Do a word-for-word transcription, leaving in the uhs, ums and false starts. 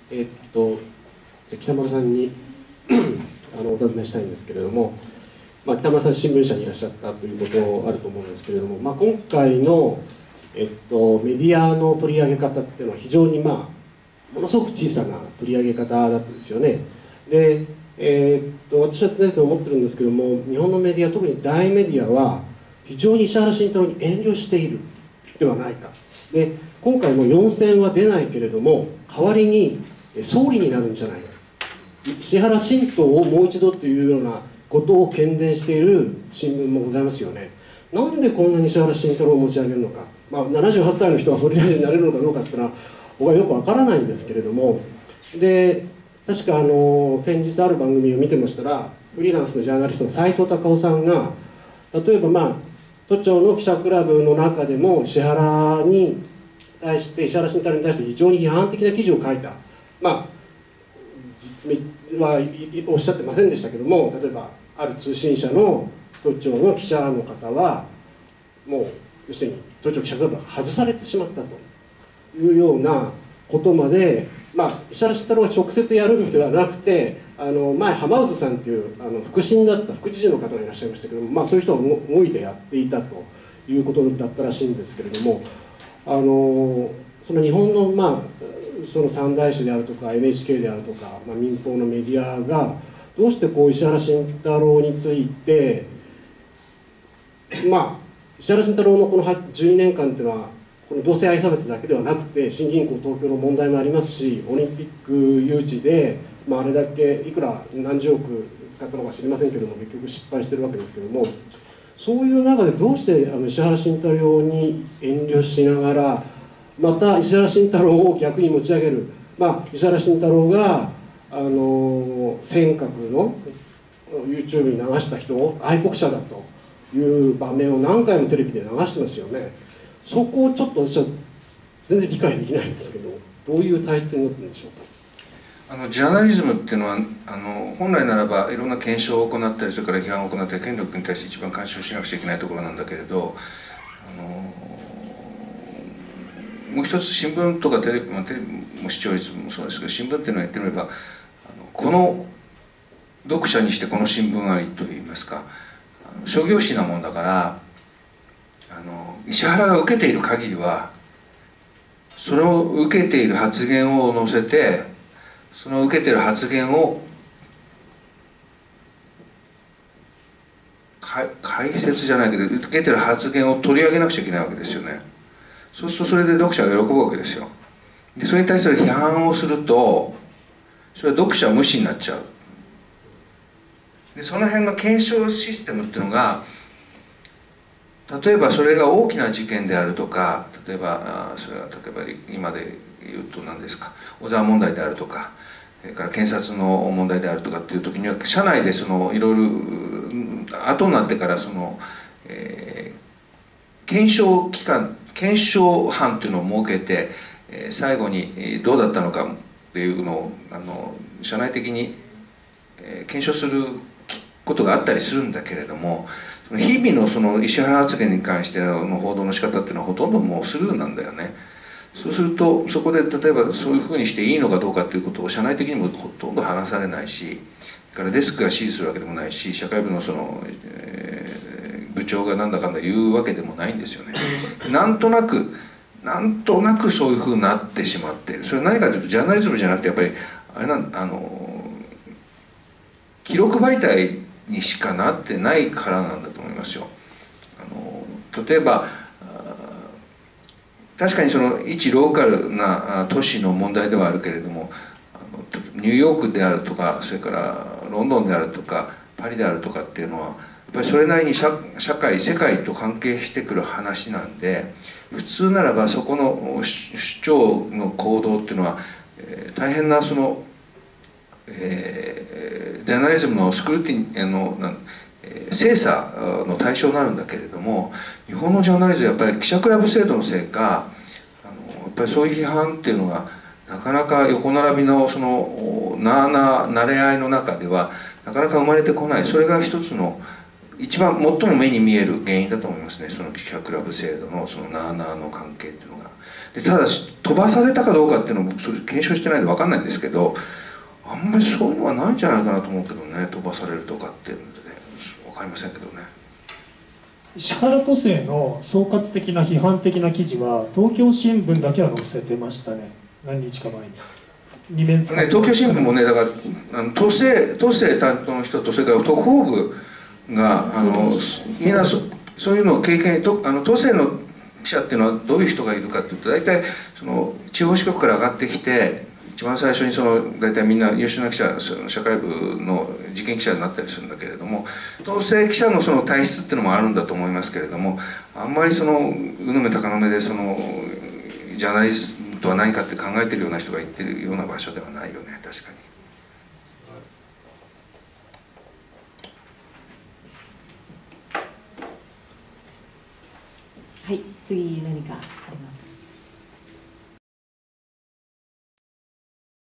えっとじゃ北丸さんにあのお尋ねしたいんですけれども、まあ、北丸さん新聞社にいらっしゃったということあると思うんですけれども、まあ、今回の、えっと、メディアの取り上げ方っていうのは非常に、まあ、ものすごく小さな取り上げ方だったんですよね。で、えー、っと私は常々思ってるんですけども、日本のメディア、特に大メディアは非常に石原慎太郎に遠慮しているではないか。で今回もよんせんは出ないけれども、代わりに総理になるんじゃないか、石原新党をもう一度というようなことを喧伝している新聞もございますよね。なんでこんなに石原慎太郎を持ち上げるのか、まあ、ななじゅうはっさいの人が総理大臣になれるのかどうかっていうのは僕はよくわからないんですけれども、で確かあの先日ある番組を見てましたら、フリーランスのジャーナリストの斉藤孝夫さんが、例えば、まあ、都庁の記者クラブの中でも石原に対して石原慎太郎に対して非常に批判的な記事を書いた、まあ実名はおっしゃってませんでしたけども、例えばある通信社の都庁の記者の方はもう要するに都庁記者クラブが外されてしまったというようなことまで、まあ、石原慎太郎が直接やるのではなくて、あの前浜渦さんっていうあの腹心だった副知事の方がいらっしゃいましたけども、まあ、そういう人が動いてやっていたということだったらしいんですけれども、あのその日本の、まあ、その三大紙であるとか エヌエイチケー であるとか、まあ、民放のメディアがどうしてこう石原慎太郎について、まあ石原慎太郎のこのじゅうにねんかんっていうのはこの同性愛差別だけではなくて、新銀行東京の問題もありますし、オリンピック誘致で、まあ、あれだけいくら何十億使ったのか知りませんけども、結局失敗してるわけですけども、そういう中でどうしてあの石原慎太郎に遠慮しながら、また石原慎太郎を逆に持ち上げる、まあ、石原慎太郎があの尖閣の YouTube に流した人を愛国者だという場面を何回もテレビで流してますよね。そこをちょっと私は全然理解できないんですけど、どういう体質になってるんでしょうか。 あのジャーナリズムっていうのはあの本来ならばいろんな検証を行ったり、それから批判を行ったり、権力に対して一番干渉しなくちゃいけないところなんだけれど、あのもう一つ新聞とかテレビ、まあ、テレビも視聴率もそうですけど、新聞っていうのは言ってみれば、あのこの読者にしてこの新聞ありといいますか、あの商業誌なもんだから、あの石原が受けている限りはそれを受けている発言を載せて、その受けている発言を解説じゃないけど、受けてる発言を取り上げなくちゃいけないわけですよね。そうするとそれで読者が喜ぶわけですよ。でそれに対する批判をすると、それは読者無視になっちゃう。でその辺の検証システムっていうのが、例えばそれが大きな事件であるとか、例えばそれは例えば今で言うと何ですか、小沢問題であるとか、それから検察の問題であるとかっていう時には、社内でそのいろいろ後になってからその、えー、検証機関検証班っていうのを設けて、えー、最後にどうだったのかっていうのをあの社内的に、えー、検証することがあったりするんだけれども、日々のその石原発言に関しての報道の仕方っていうのはほとんどもうスルーなんだよね。そうするとそこで例えばそういうふうにしていいのかどうかっていうことを社内的にもほとんど話されないし、それからデスクが指示するわけでもないし、社会部のその、えー、部長がなんだかんだ言うわけでもないんですよね。なんとなくなんとなくそういうふうになってしまっている。それは何かというとジャーナリズムじゃなくてやっぱりあれなんあの記録媒体にしかなってないからなんだと思いますよ。あの例えば確かにその一ローカルな都市の問題ではあるけれども、あのニューヨークであるとか、それからロンドンであるとかパリであるとかっていうのはやっぱりそれなりに 社, 社会世界と関係してくる話なんで、普通ならばそこの主張の行動っていうのは、えー、大変なその、えー、ジャーナリズムのスクルティンの精査の対象になるんだけれども、日本のジャーナリズムはやっぱり記者クラブ制度のせいか、あのやっぱりそういう批判っていうのがなかなか横並びのそのなあなあ慣れ合いの中ではなかなか生まれてこない。それが一つの一番最も目に見える原因だと思いますね。その記者クラブ制度のそのなあなあの関係っていうのが。 でただし飛ばされたかどうかっていうのもそれ検証してないんで分かんないんですけど、あんまりそういうのはないんじゃないかなと思うけどね、飛ばされるとかっていうのでね、分かりませんけどね。 石原都政の総括的な批判的な記事は東京新聞だけは載せてましたね、何日か前に。二面使ってね、東京新聞もね、だからあの都政都政担当の人と、それから特報部があのみんなそそういうのを経験と、あの都政の記者っていうのはどういう人がいるかっていうと、大体その地方支局から上がってきて、一番最初にその大体みんな優秀な記者、その社会部の事件記者になったりするんだけれども、統制記者のその体質っていうのもあるんだと思いますけれども、あんまりそのうぬめ高の目でそのジャーナリストとは何かって考えてるような人が言ってるような場所ではないよね、確かに。 はい、次何かありますか。